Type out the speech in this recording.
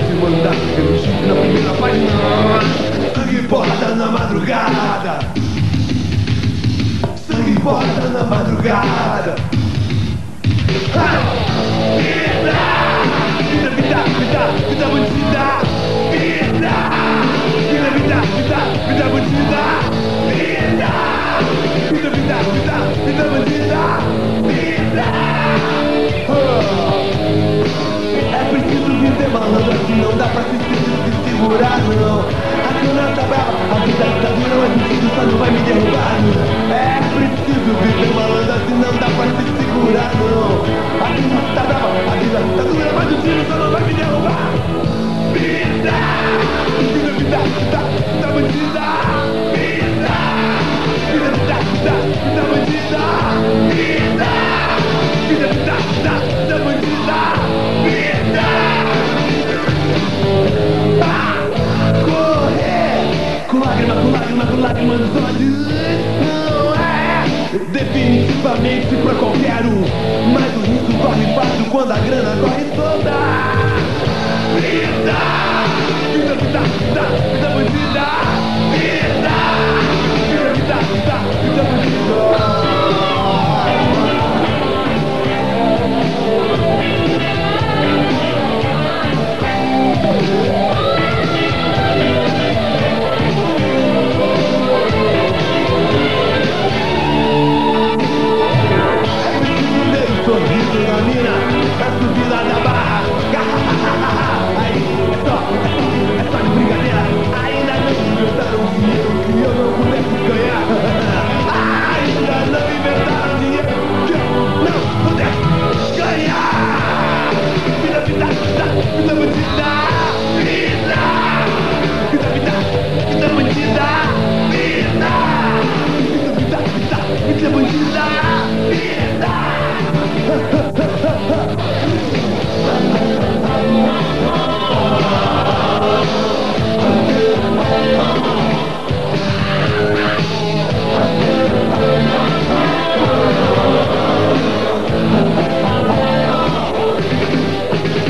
se mandar pelo chip na primeira página. Sangue e porrada na madrugada. Sangue e porrada na madrugada. Vida, vida, vida, vida, vida bandida. Vida, vida, vida, vida, vida bandida. Vida, vida, vida, vida, vida bandida. Vida. É preciso viver malandro, assim não dá pra se segurar, não. A cana tá brava, a vida tá dura, mas o filho só não vai me derrubar, não. É preciso viver malandro, assim não dá pra se segurar, não.